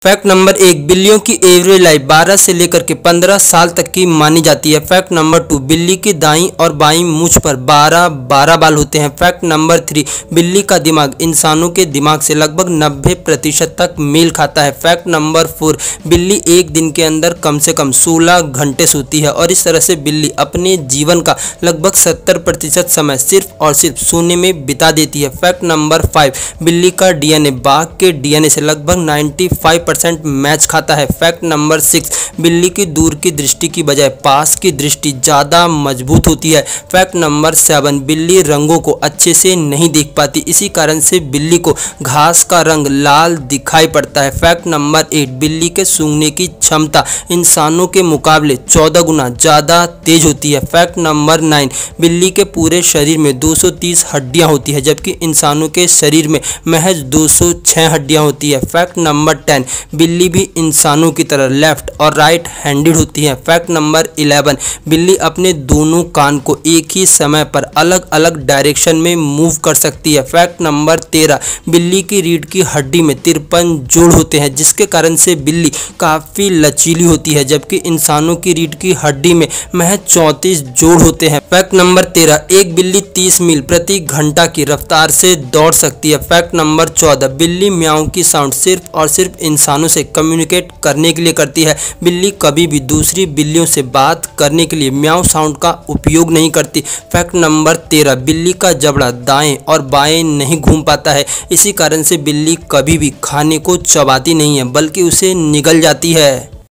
Fact number 1, बिल्लियों की average life 12 से लेकर के 15 साल तक की मानी जाती है। फैक्ट नंबर 2, बिल्ली की दाईं और बाईं मूंछ पर 12 बाल होते हैं। फैक्ट नंबर 3, बिल्ली का दिमाग इंसानों के दिमाग से लगभग 90% तक मेल खाता है। फैक्ट नंबर 4, बिल्ली एक दिन के अंदर कम से कम 16 घंटे सोती है और इस तरह से बिल्ली अपने जीवन का लगभग 70% समय सिर्फ और सिर्फ सोने में बिता देती है। फैक्ट नंबर 5, बिल्ली का डीएनए बाघ के डीएनए से लगभग 95% मैच खाता है। फैक्ट नंबर 6, बिल्ली की दूर की दृष्टि की बजाय पास की दृष्टि ज़्यादा मजबूत होती है। फैक्ट नंबर 7, बिल्ली रंगों को अच्छे से नहीं देख पाती, इसी कारण से बिल्ली को घास का रंग लाल दिखाई पड़ता है। फैक्ट नंबर 8, बिल्ली के सूंघने की क्षमता इंसानों के मुकाबले 14 गुना ज़्यादा तेज होती है। फैक्ट नंबर 9, बिल्ली के पूरे शरीर में 230 हड्डियाँ होती है जबकि इंसानों के शरीर में महज 206 हड्डियाँ होती है। फैक्ट नंबर 10, बिल्ली भी इंसानों की तरह लेफ्ट और राइट हैंडेड होती है। फैक्ट नंबर 11, बिल्ली अपने दोनों कान को एक ही समय पर अलग अलग डायरेक्शन में मूव कर सकती है। फैक्ट नंबर 13, बिल्ली की रीढ़ की हड्डी में 53 जोड़ होते हैं जिसके कारण से बिल्ली काफ़ी लचीली होती है जबकि इंसानों की रीढ़ की हड्डी में महज 34 जोड़ होते हैं। फैक्ट नंबर 13, एक बिल्ली 30 मील प्रति घंटा की रफ्तार से दौड़ सकती है। फैक्ट नंबर 14, बिल्ली म्याऊं की साउंड सिर्फ और सिर्फ इंसानों से कम्युनिकेट करने के लिए करती है। बिल्ली कभी भी दूसरी बिल्लियों से बात करने के लिए म्याऊं साउंड का उपयोग नहीं करती। फैक्ट नंबर 13, बिल्ली का जबड़ा दाएं और बाएं नहीं घूम पाता है, इसी कारण से बिल्ली कभी भी खाने को चबाती नहीं है बल्कि उसे निगल जाती है।